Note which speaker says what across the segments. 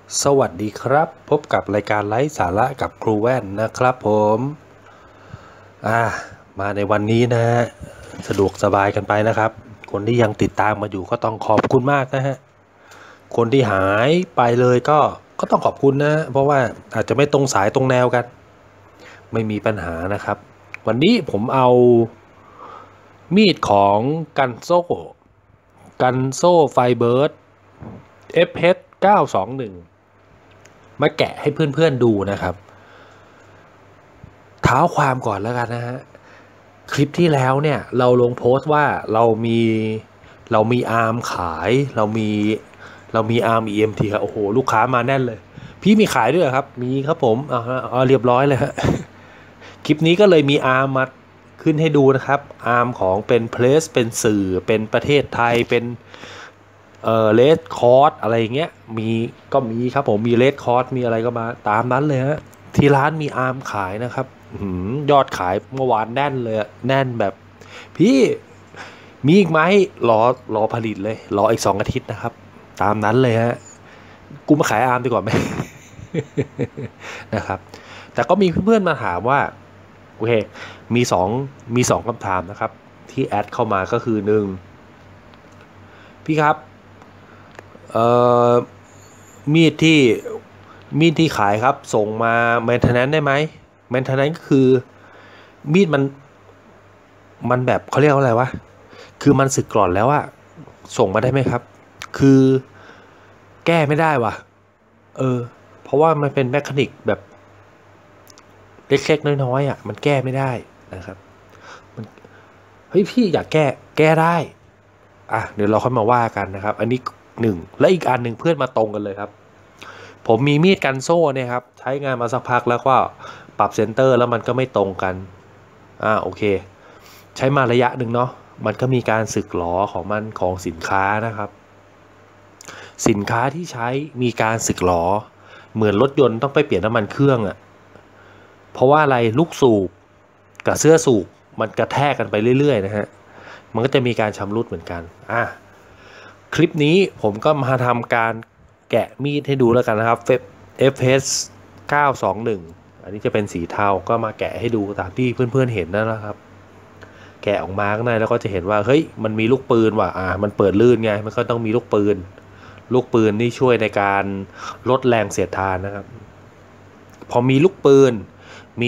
Speaker 1: สวัสดีครับพบกับรายการไร้สาระกับครูแว่นนะครับผมมาในวันนี้นะฮะสะดวกสบายกันไปนะครับคนที่ยังติดตามมาอยู่ก็ต้องขอบคุณมากนะฮะคนที่หายไปเลยก็ต้องขอบคุณนะเพราะว่าอาจจะไม่ตรงสายตรงแนวกันไม่มีปัญหานะครับวันนี้ผมเอามีดของกันโซ่ไฟเบิร์ด FH 921มาแกะให้เพื่อนๆดูนะครับเท้าความก่อนแล้วกันนะฮะคลิปที่แล้วเนี่ยเราลงโพสต์ว่าเรามีอาร์มขายเรามีอาร์ม EMT ครับโอ้โหลูกค้ามาแน่นเลยพี่มีขายด้วยครับมีครับผมเอาเรียบร้อยเลยฮะคลิปนี้ก็เลยมีอาร์มมาขึ้นให้ดูนะครับอาร์มของเป็นเพลสเป็นสื่อเป็นประเทศไทยเป็นเลดคอร์สอะไรอย่างเงี้ยมีครับผมมีเลดคอร์สมีอะไรก็มาตามนั้นเลยฮะที่ร้านมีอาร์มขายนะครับยอดขายเมื่อวานแน่นเลยแน่นแบบพี่มีอีกไหมรอผลิตเลยรออีก2 อาทิตย์นะครับตามนั้นเลยฮะกูมาขายอาร์มดีกว่าไหม นะครับแต่ก็มีเพื่อนๆมาถามว่าโอเคมีสองคำถามนะครับที่แอดเข้ามาก็คือหนึ่งพี่ครับเอ่อมีดที่ขายครับส่งมา maintenance ได้ไหม maintenance ก็คือมีดมันแบบเขาเรียกว่าอะไรวะคือมันสึกกร่อนแล้วอะส่งมาได้ไหมครับคือแก้ไม่ได้ว่ะเพราะว่ามันเป็นแมคานิกแบบเล็กๆน้อยๆอะมันแก้ไม่ได้นะครับมันเฮ้ยพี่อยากแก้ได้เดี๋ยวเราค่อยมาว่ากันนะครับอันนี้หนึ่งและอีกอันหนึ่งเพื่อนมาตรงกันเลยครับผมมีมีดกันโซ่เนี่ยครับใช้งานมาสักพักแล้วก็ปรับเซนเตอร์แล้วมันก็ไม่ตรงกันโอเคใช้มาระยะหนึ่งเนาะมันก็มีการสึกหรอของมันของสินค้านะครับสินค้าที่ใช้มีการสึกหรอเหมือนรถยนต์ต้องไปเปลี่ยนน้ำมันเครื่องเพราะว่าอะไรลูกสูบกับเสื้อสูบมันกระแทกกันไปเรื่อยๆนะฮะมันก็จะมีการชำรุดเหมือนกันคลิปนี้ผมก็มาทำการแกะมีดให้ดูแล้วกันนะครับ FH 921อันนี้จะเป็นสีเทาก็มาแกะให้ดูตามที่เพื่อนๆเห็นนั่นแหละครับแกะออกมาข้างในแล้วก็จะเห็นว่าเฮ้ยมันมีลูกปืนว่ะมันเปิดลื่นไงมันก็ต้องมีลูกปืนนี่ช่วยในการลดแรงเสียดทานนะครับพอมีลูกปืนมี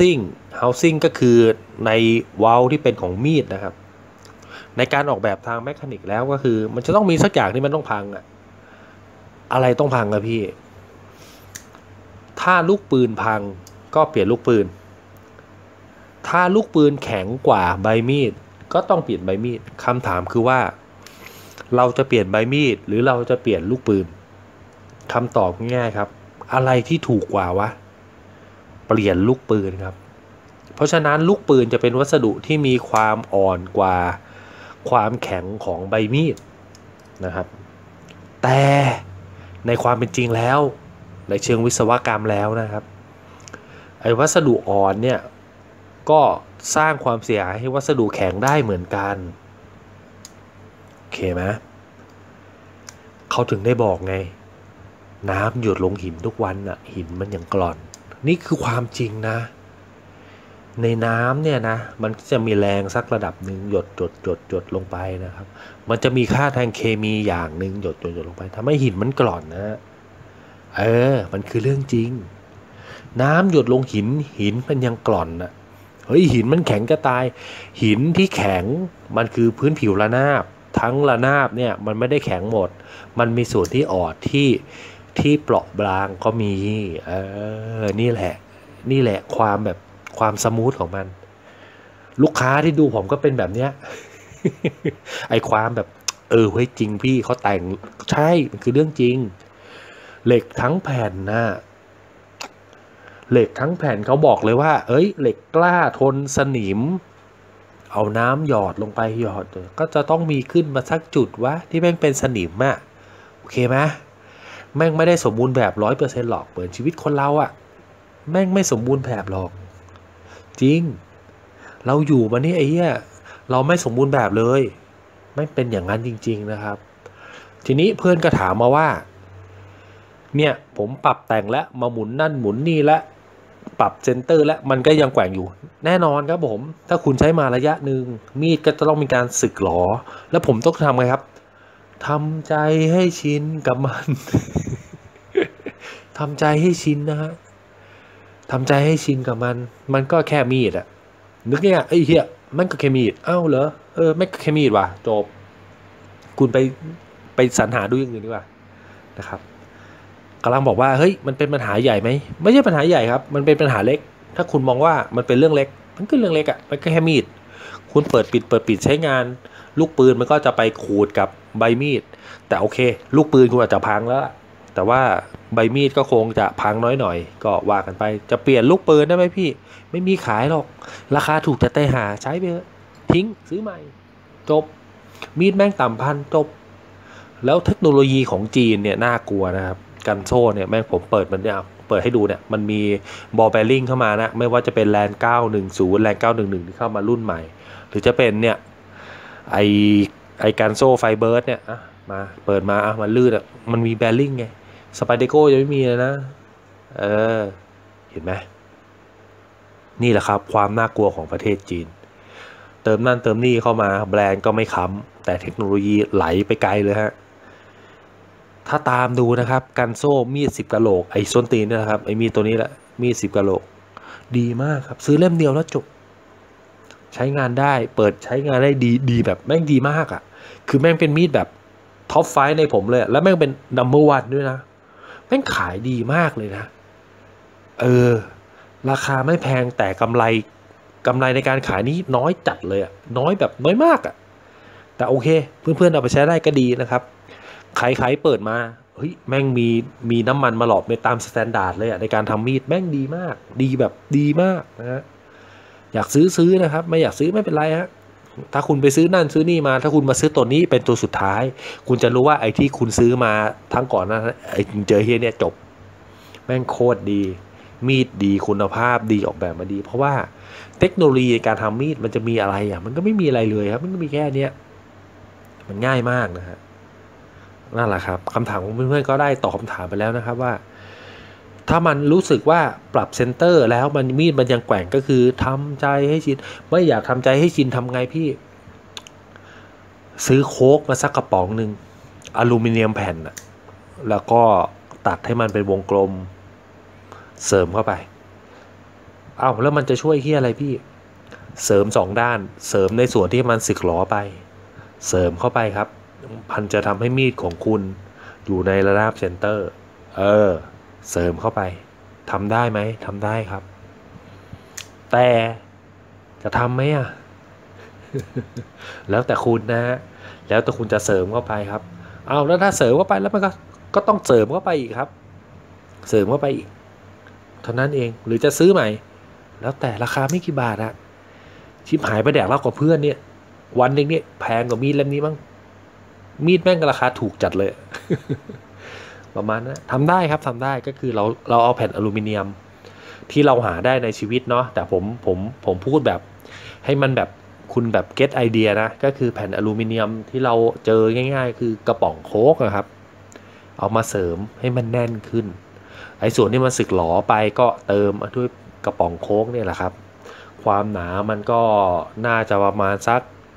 Speaker 1: housing ก็คือในเว้าที่เป็นของมีดนะครับในการออกแบบทางแมคานิกแล้วก็คือมันจะต้องมีสักอย่างที่มันต้องพังอะไรต้องพังอะพี่ถ้าลูกปืนพังก็เปลี่ยนลูกปืนถ้าลูกปืนแข็งกว่าใบมีดก็ต้องเปลี่ยนใบมีดคำถามคือว่าเราจะเปลี่ยนใบมีดหรือเราจะเปลี่ยนลูกปืนคำตอบง่ายๆครับอะไรที่ถูกกว่าวะเปลี่ยนลูกปืนครับเพราะฉะนั้นลูกปืนจะเป็นวัสดุที่มีความอ่อนกว่าความแข็งของใบมีดนะครับแต่ในความเป็นจริงแล้วในเชิงวิศวกรรมแล้วนะครับไอ้วัสดุอ่อนเนี่ยก็สร้างความเสียหายให้วัสดุแข็งได้เหมือนกันโอเคไหมเขาถึงได้บอกไงน้ำหยดลงหินทุกวันหินมันยังกร่อนนี่คือความจริงนะในน้ำเนี่ยนะมันจะมีแรงสักระดับหนึ่งหยดลงไปนะครับมันจะมีค่าทางเคมีอย่างหนึ่งหยดลงไปทำให้หินมันกร่อนนะมันคือเรื่องจริงน้ำหยดลงหินมันยังกร่อนเฮ้ยหินมันแข็งจะตายหินที่แข็งมันคือพื้นผิวระนาบทั้งระนาบเนี่ยมันไม่ได้แข็งหมดมันมีส่วนที่อ่อนที่เปราะบางก็มีนี่แหละความสมูทของมันลูกค้าที่ดูผมก็เป็นแบบเนี้ย ไอความแบบเฮ้ยจริงพี่เขาแต่งใช่มันคือเรื่องจริงเหล็กทั้งแผ่นเหล็กทั้งแผ่นเขาบอกเลยว่าเหล็กกล้าทนสนิมเอาน้ำหยอดลงไปหยอดก็จะต้องมีขึ้นมาสักจุดวะที่แม่งเป็นสนิมโอเคไหมแม่งไม่ได้สมบูรณ์แบบ100%หรอกเหมือนชีวิตคนเราแม่งไม่สมบูรณ์แบบหรอกจริงเราอยู่มานี่ไอ้เหี้ยเราไม่สมบูรณ์แบบเลยไม่เป็นอย่างนั้นจริงๆนะครับทีนี้เพื่อนก็ถามมาว่าเนี่ยผมปรับแต่งแล้วมาหมุนนั่นหมุนนี่แล้วปรับเซนเตอร์แล้วมันก็ยังแกว่งอยู่แน่นอนครับผมถ้าคุณใช้มาระยะหนึ่งมีดก็จะต้องมีการสึกหรอแล้วผมต้องทำไงครับทำใจให้ชินกับมัน ทำใจให้ชินนะฮะทำใจให้ชินกับมันมันก็แค่มีดอะนึกเนี่ยไอ้เหี้ยมันก็แค่มีดเอ้าเหรอไม่ก็แค่มีดว่ะจบคุณไปสรรหาดูอย่างอื่นดีกว่านะครับกำลังบอกว่าเฮ้ยมันเป็นปัญหาใหญ่ไหมไม่ใช่ปัญหาใหญ่ครับมันเป็นปัญหาเล็กถ้าคุณมองว่ามันเป็นเรื่องเล็กมันก็เรื่องเล็กอะมันก็แค่มีดคุณเปิดปิดใช้งานลูกปืนมันก็จะไปขูดกับใบมีดแต่โอเคลูกปืนคุณอาจจะพังแล้วแต่ว่าใบมีดก็คงจะพังน้อยหน่อยก็ว่ากันไปจะเปลี่ยนลูกปืนได้ไหมพี่ไม่มีขายหรอกราคาถูกจะเตะหาใช้ไปเถอะทิ้งซื้อใหม่จบมีดแม่งต่ำพันจบแล้วเทคโนโลยีของจีนเนี่ยน่ากลัวนะครับกันโซ่เนี่ยแม่งผมเปิดมันเนี่ยเปิดให้ดูเนี่ยมันมีบอลแบริ่งเข้ามานะไม่ว่าจะเป็นแลน910แลน911ที่เข้ามารุ่นใหม่หรือจะเป็นเนี่ยไอกันโซ่ไฟเบิร์ดเนี่ยมาเปิดมามันลื่นมันมีแบริ่งไงสไปเดโก้ยังไม่มีเลยนะเห็นไหมนี่แหละครับความน่ากลัวของประเทศจีนเติมนั่นเติมนี่เข้ามาแบรนด์ก็ไม่ค้ำแต่เทคโนโลยีไหลไปไกลเลยฮะถ้าตามดูนะครับกันโซ่มีด10 กะโหลกไอ้ส้นตีนนี่นะครับไอ้มีดตัวนี้แหละมีด10 กะโหลกดีมากครับซื้อเล่มเดียวแล้วจบใช้งานได้เปิดใช้งานได้ดีแบบแม่งดีมากอ่ะคือแม่งเป็นมีดแบบท็อปไฟในผมเลยแล้วแม่งเป็นนัมเบอร์วันด้วยนะแม่งขายดีมากเลยนะราคาไม่แพงแต่กำไรในการขายนี้น้อยจัดเลยอ่ะน้อยแบบน้อยมากอ่ะแต่โอเคเพื่อนๆเอาไปใช้ได้ก็ดีนะครับใครเปิดมาเฮ้ยแม่งมีน้ำมันมาหลอมไปตามสแตนดาร์ดเลยอ่ะในการทำมีดแม่งดีมากดีแบบดีมากนะฮะอยากซื้อนะครับไม่อยากซื้อไม่เป็นไรฮะถ้าคุณไปซื้อนั่นซื้อนี่มาถ้าคุณมาซื้อตัวนี้เป็นตัวสุดท้ายคุณจะรู้ว่าไอ้ที่คุณซื้อมาทั้งก่อนนั้นไอ้เจอเฮียเนี่ยจบแม่งโคตรดีมีดดีคุณภาพดีออกแบบมาดีเพราะว่าเทคโนโลยีการทำมีดมันจะมีอะไรอ่ะมันก็ไม่มีอะไรเลยครับมันก็มีแค่เนี้ยมันง่ายมากนะฮะนั่นแหละครับคำถามของเพื่อนๆก็ได้ตอบคำถามไปแล้วนะครับว่าถ้ามันรู้สึกว่าปรับเซนเตอร์แล้วมันมีดมันยังแกว่งก็คือทำใจให้ชินไม่อยากทำใจให้ชินทำไงพี่ซื้อโค้กมาสักกระป๋องหนึ่งอลูมิเนียมแผ่นแล้วก็ตัดให้มันเป็นวงกลมเสริมเข้าไปแล้วมันจะช่วยเฮียอะไรพี่เสริม2 ด้านเสริมในส่วนที่มันสึกหรอไปเสริมเข้าไปครับมันจะทำให้มีดของคุณอยู่ในระดับเซนเตอร์เสริมเข้าไปทำได้ไหมทำได้ครับแต่จะทำไหมแล้วแต่คุณนะฮะแล้วแต่คุณจะเสริมเข้าไปครับแล้วถ้าเสริมเข้าไปแล้วมันก็ต้องเสริมเข้าไปอีกครับเสริมเข้าไปอีกเท่านั้นเองหรือจะซื้อใหม่แล้วแต่ราคาไม่กี่บาทอะชิบหายไปแดกเหล้ากับเพื่อนเนี่ยวันหนึ่งเนี่ยแพงกว่ามีดเล่มนี้มั้งมีดแม่งราคาถูกจัดเลย ประมาณนั้นทำได้ครับทำได้ก็คือเราเอาแผ่นอลูมิเนียมที่เราหาได้ในชีวิตเนาะแต่ผมพูดแบบให้มันแบบคุณแบบเก็ตไอเดียนะก็คือแผ่นอลูมิเนียมที่เราเจอง่ายๆคือกระป๋องโค้กนะครับเอามาเสริมให้มันแน่นขึ้นไอ้ส่วนที่มันสึกหลอไปก็เติมด้วยกระป๋องโค้กเนี่ยแหละครับความหนามันก็น่าจะประมาณสัก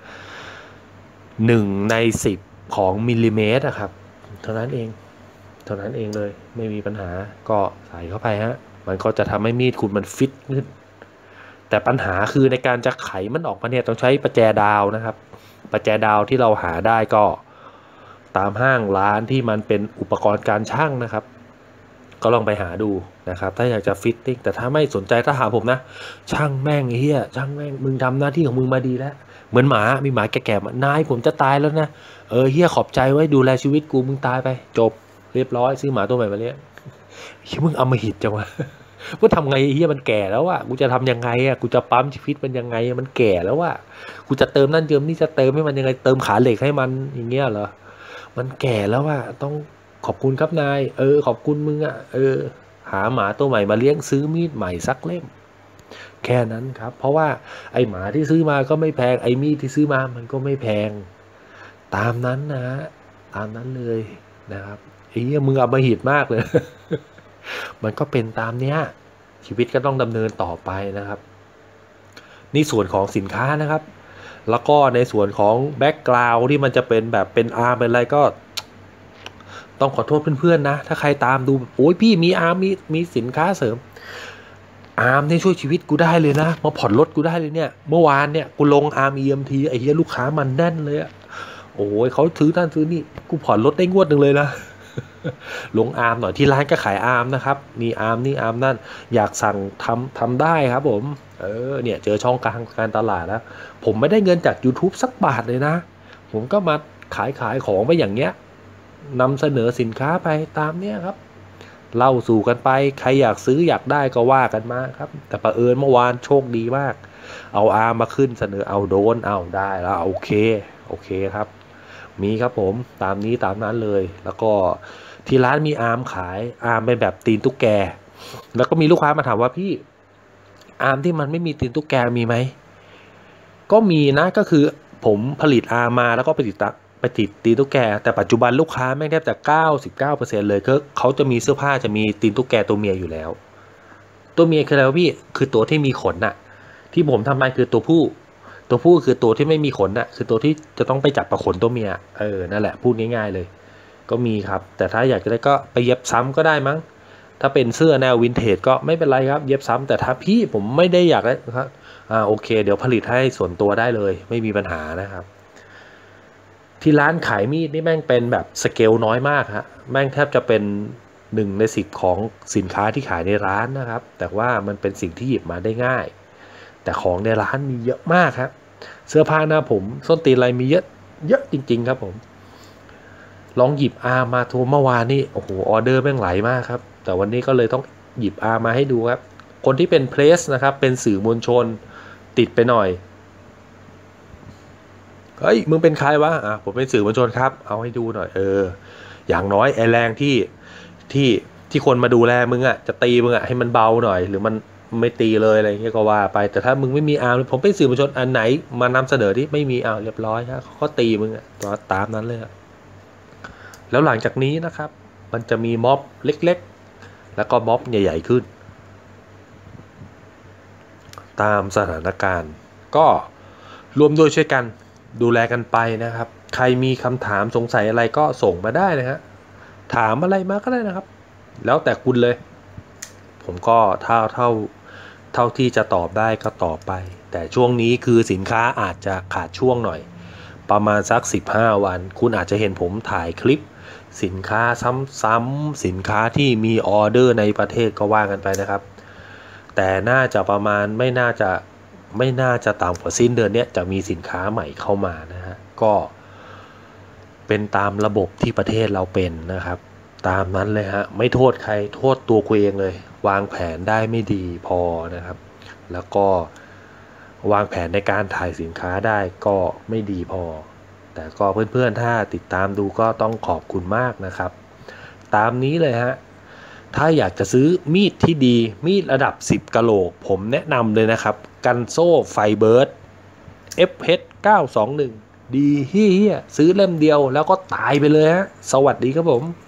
Speaker 1: 1/10ของมิลลิเมตรนะครับเท่านั้นเองเลยไม่มีปัญหาก็ใส่เข้าไปฮะมันก็จะทำให้มีดคุณมันฟิตขึ้นแต่ปัญหาคือในการจะไขมันออกมาเนี่ยต้องใช้ประแจดาวนะครับประแจดาวที่เราหาได้ก็ตามห้างร้านที่มันเป็นอุปกรณ์การช่างนะครับก็ลองไปหาดูนะครับถ้าอยากจะฟิตติ้งแต่ถ้าไม่สนใจถ้าหาผมนะช่างแม่งเฮียช่างแม่งมึงทำหน้าที่ของมึงมาดีแล้วเหมือนหมามีหมาแก่ๆนายผมจะตายแล้วนะเฮียขอบใจไว้ดูแลชีวิตกูมึงตายไปจบเรียบร้อยซื้อหมาตัวใหม่มาเลี้ยงเฮียมึงอำมหิตจังวะว่าทำไงเฮียมันแก่แล้วอะกูจะทำยังไงอะกูจะปั๊มชีวิตมันยังไงมันแก่แล้วอะกูจะเติมนั่นเติมนี่จะเติมให้มันยังไงเติมขาเหล็กให้มันอย่างเงี้ยเหรอมันแก่แล้วอะต้องขอบคุณครับนายขอบคุณมึงอะหาหมาตัวใหม่มาเลี้ยงซื้อมีดใหม่สักเล่มแค่นั้นครับเพราะว่าไอหมาที่ซื้อมาก็ไม่แพงไอมีดที่ซื้อมามันก็ไม่แพงตามนั้นนะตามนั้นเลยนะครับเหี้ยมึงอำมหิตมากเลย มันก็เป็นตามเนี้ยชีวิตก็ต้องดำเนินต่อไปนะครับนี่ส่วนของสินค้านะครับแล้วก็ในส่วนของแบ็กกราวด์ที่มันจะเป็นแบบเป็นอาร์มเป็นอะไรก็ต้องขอโทษเพื่อนๆนะถ้าใครตามดูโอ้ยพี่มีอาร์มมีสินค้าเสริมอาร์มนี่ช่วยชีวิตกูได้เลยนะมาผ่อนรถกูได้เลยเนี่ยเมื่อวานเนี่ยกูลงอาร์ม EMT ไอ้เหี้ยลูกค้ามันแน่นเลยอะโอ้ยเขาซื้อนั่นซื้อนี่กูผ่อนรถได้งวดหนึ่งเลยนะ ลงอาร์มหน่อยที่ร้านก็ขายอาร์มนะครับนี่อาร์มนี่อาร์มนั่นอยากสั่งทำได้ครับผมเนี่ยเจอช่องการตลาดแล้วผมไม่ได้เงินจาก YouTube สักบาทเลยนะผมก็มาขายของไปอย่างเงี้ยนำเสนอสินค้าไปตามเนี้ยครับเล่าสู่กันไปใครอยากซื้ออยากได้ก็ว่ากันมาครับแต่ประเอิญเมื่อวานโชคดีมากเอาอาร์มมาขึ้นเสนอเอาโดนเอาได้แล้วโอเคครับมีครับผมตามนี้ตามนั้นเลยแล้วก็ที่ร้านมีอาร์มขายอาร์มเป็นแบบตีนตุ๊กแกแล้วก็มีลูกค้ามาถามว่าพี่อาร์มที่มันไม่มีตีนตุ๊กแกมีไหมก็มีนะก็คือผมผลิตอาร์มมาแล้วก็ไปติดตีนตุ๊กแกแต่ปัจจุบันลูกค้าแม่งแทบจะ99%เลยเขาจะมีเสื้อผ้าจะมีตีนตุ๊กแกตัวเมียอยู่แล้วตัวเมียคืออะไรวะพี่คือตัวที่มีขนน่ะที่ผมทำมาคือตัวผู้คือตัวที่ไม่มีขนน่ะคือตัวที่จะต้องไปจับประขนตัวเมียนั่นแหละพูดง่ายๆเลยก็มีครับแต่ถ้าอยากจะได้ก็ไปเย็บซ้ำก็ได้มั้งถ้าเป็นเสื้อแนววินเทจก็ไม่เป็นไรครับเย็บซ้ำแต่ถ้าพี่ผมไม่ได้อยากได้ครับโอเคเดี๋ยวผลิตให้ส่วนตัวได้เลยไม่มีปัญหานะครับที่ร้านขายมีดนี่แม่งเป็นแบบสเกลน้อยมากฮะแม่งแทบจะเป็น1 ใน 10ของสินค้าที่ขายในร้านนะครับแต่ว่ามันเป็นสิ่งที่หยิบมาได้ง่ายแต่ของในร้านมีเยอะมากครับเสื้อผ้าหน้าผมส้นตีนอะไรมีเยอะจริงๆครับผมลองหยิบอาร์มาทัวร์เมื่อวานนี่โอ้โหออเดอร์แม่งไหลมากครับแต่วันนี้ก็เลยต้องหยิบอาร์มาให้ดูครับคนที่เป็นเพรสนะครับเป็นสื่อมวลชนติดไปหน่อยเฮ้ยมึงเป็นใครวะผมเป็นสื่อมวลชนครับเอาให้ดูหน่อยอย่างน้อยไอแรงที่คนมาดูแลมึงอ่ะจะตีมึงอ่ะให้มันเบาหน่อยหรือมันไม่ตีเลยอะไรเงี้ยก็ว่าไปแต่ถ้ามึงไม่มีอาร์มผมเป็นสื่อมวลชนอันไหนมานำเสนอที่ไม่มีเรียบร้อยครับเขาก็ตีมึงอ่ะตามนั้นเลยแล้วหลังจากนี้นะครับมันจะมีม็อบเล็กๆแล้วก็ม็อบใหญ่ๆขึ้นตามสถานการณ์ก็รวมด้วยช่วยกันดูแลกันไปนะครับใครมีคำถามสงสัยอะไรก็ส่งมาได้นะฮะถามอะไรมาก็ได้นะครับแล้วแต่คุณเลยผมก็เท่าที่จะตอบได้ก็ตอบไปแต่ช่วงนี้คือสินค้าอาจจะขาดช่วงหน่อยประมาณสัก15 วันคุณอาจจะเห็นผมถ่ายคลิปสินค้าซ้ำๆสินค้าที่มีออเดอร์ในประเทศก็ว่ากันไปนะครับแต่น่าจะประมาณไม่น่าจะต่ำกว่าสิ้นเดือนนี้จะมีสินค้าใหม่เข้ามานะฮะก็เป็นตามระบบที่ประเทศเราเป็นนะครับตามนั้นเลยฮะไม่โทษใครโทษตัวกูเองเลยวางแผนได้ไม่ดีพอนะครับแล้วก็วางแผนในการถ่ายสินค้าได้ก็ไม่ดีพอแต่ก็เพื่อนๆถ้าติดตามดูก็ต้องขอบคุณมากนะครับตามนี้เลยฮะถ้าอยากจะซื้อมีดที่ดีมีดระดับ10 กะโหลกผมแนะนำเลยนะครับกันโซ่ไฟเบิร์ด FH 921ดีเฮียซื้อเล่มเดียวแล้วก็ตายไปเลยฮะสวัสดีครับผม